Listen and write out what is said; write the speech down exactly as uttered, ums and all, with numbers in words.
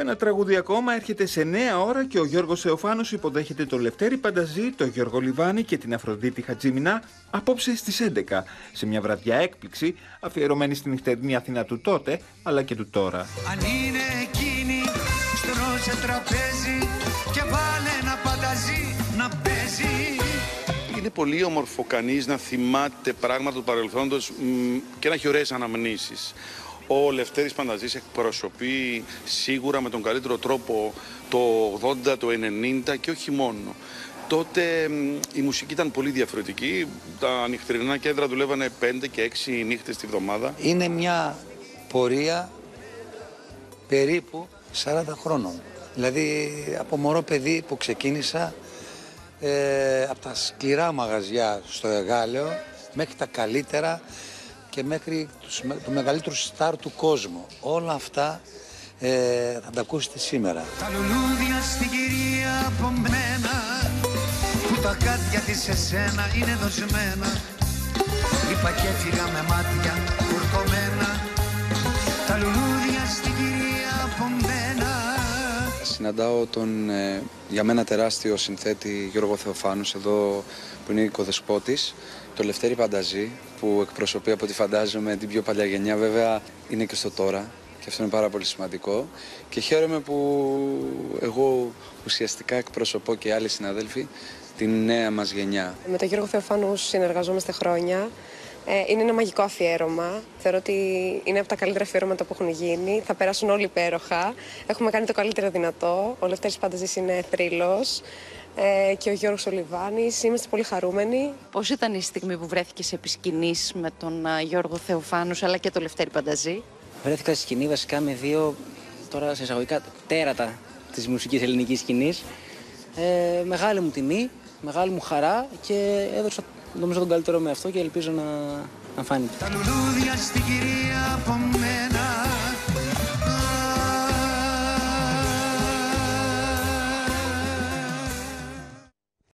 ένα τραγούδι ακόμα έρχεται σε νέα ώρα και ο Γιώργος Θεοφάνος υποδέχεται το Λευτέρη Πανταζή, το Γιώργο Λιβάνη και την Αφροδίτη Χατζημινά απόψε στις έντεκα, σε μια βραδιά έκπληξη αφιερωμένη στην νυχτερινή Αθήνα του τότε αλλά και του τώρα. Αν είναι εκείνη στρώσε τραπέζι και βάλε ένα πανταζή να παίζει. Είναι πολύ όμορφο κανείς να θυμάται πράγματα του παρελθόντος και να έχει ωραίες αναμνήσεις. Ο Λευτέρης Πανταζής εκπροσωπεί σίγουρα με τον καλύτερο τρόπο το ογδόντα, το ενενήντα και όχι μόνο. Τότε η μουσική ήταν πολύ διαφορετική. Τα νυχτερινά κέντρα δουλεύανε πέντε και έξι νύχτες τη βδομάδα. Είναι μια πορεία περίπου σαράντα χρόνων. Δηλαδή από μωρό παιδί που ξεκίνησα ε, από τα σκληρά μαγαζιά στο Εγάλεο μέχρι τα καλύτερα και μέχρι τους, το μεγαλύτερο στάρ του κόσμου. Όλα αυτά ε, θα τα ακούσετε σήμερα. Τα λουλούδια στην κυρία από μένα, που τα κάτια της σε σένα είναι δοσμένα. Είπα και έφυγα με μάτια κουρκωμένα. Τα λουλούδια στην κυρία από μένα. Συναντάω τον ε, για μένα τεράστιο συνθέτη Γιώργο Θεοφάνους εδώ που είναι οικοδεσπότης, το Λευτέρη Πανταζή που εκπροσωπεί από ό,τι φαντάζομαι την πιο παλιά γενιά, βέβαια είναι και στο τώρα και αυτό είναι πάρα πολύ σημαντικό και χαίρομαι που εγώ ουσιαστικά εκπροσωπώ και άλλοι συναδέλφοι την νέα μας γενιά. Με τον Γιώργο Θεοφάνου συνεργαζόμαστε χρόνια. Είναι ένα μαγικό αφιέρωμα. Θεωρώ ότι είναι από τα καλύτερα αφιέρωματα που έχουν γίνει. Θα περάσουν όλοι υπέροχα. Έχουμε κάνει το καλύτερο δυνατό. Ο Λευτέρης Πανταζής είναι θρύλος. Ε, και ο Γιώργος Λιβάνης. Είμαστε πολύ χαρούμενοι. Πώς ήταν η στιγμή που βρέθηκες επί σκηνής με τον uh, Γιώργο Θεοφάνους αλλά και τον Λευτέρη Πανταζή? Βρέθηκα στη σκηνή βασικά με δύο τώρα σε εισαγωγικά τέρατα της μουσικής ελληνικής σκηνής. Ε, μεγάλη μου τιμή, μεγάλη μου χαρά και έδωσα νομίζω τον καλύτερο με αυτό και ελπίζω να, να φάνηκε. Τα λουλούδια στην κυρία από μένα.